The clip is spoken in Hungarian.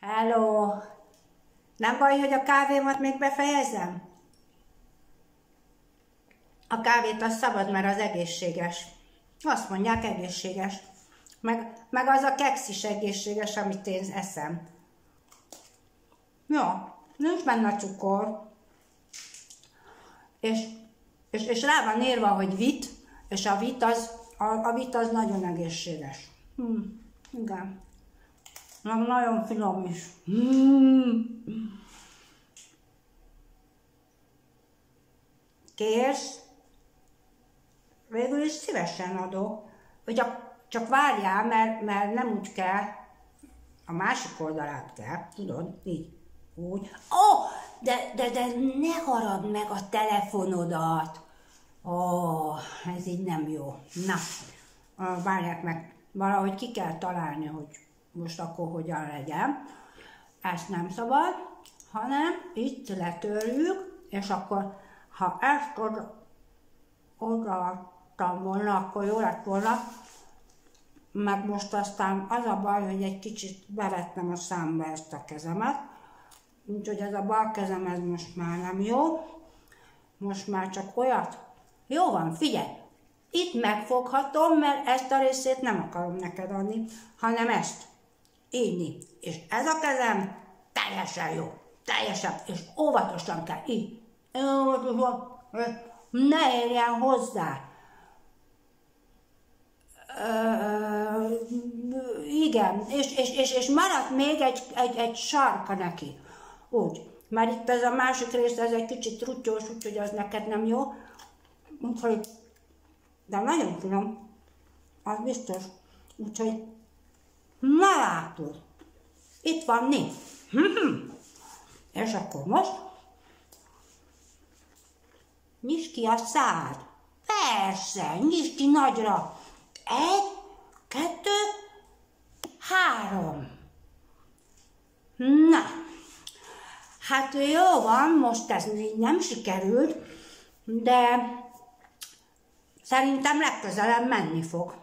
Hello! Nem baj, hogy a kávémat még befejezem? A kávét az szabad, mert az egészséges. Azt mondják, egészséges. Meg az a keksz is egészséges, amit én eszem. Ja, nincs benne cukor. És rá van írva, hogy vit, és a vit az nagyon egészséges. Igen. Nagyon finom is. Kérsz? Végül is szívesen adok. Vagy csak várjál, mert nem úgy kell. A másik oldalát kell, tudod? Így. Úgy. De ne haragd meg a telefonodat. Ez így nem jó. Na, várják meg. Valahogy ki kell találni, hogy most akkor hogyan legyen. Ezt nem szabad, hanem itt letörjük, és akkor, ha ezt odaadtam volna, akkor jó lett volna. Meg most aztán az a baj, hogy egy kicsit bevettem a számba ezt a kezemet. Úgyhogy ez a bal kezem ez most már nem jó. Most már csak olyat. Jó van, figyelj! Itt megfoghatom, mert ezt a részét nem akarom neked adni, hanem ezt. Így. És ez a kezem teljesen jó. Teljesen. És óvatosan kell. Így. Ne érjen hozzá. Igen. És maradt még egy sarka neki. Úgy. Mert itt ez a másik rész, ez egy kicsit truttyós, úgyhogy az neked nem jó. Úgyhogy, de nagyon finom. Az biztos. Úgyhogy, na látod. Itt van né. És akkor most nyisd ki a szád. Persze, nyisd ki nagyra. 1, 2, 3. Na, hát jó van, most ez így nem sikerült, de szerintem legközelebb menni fog.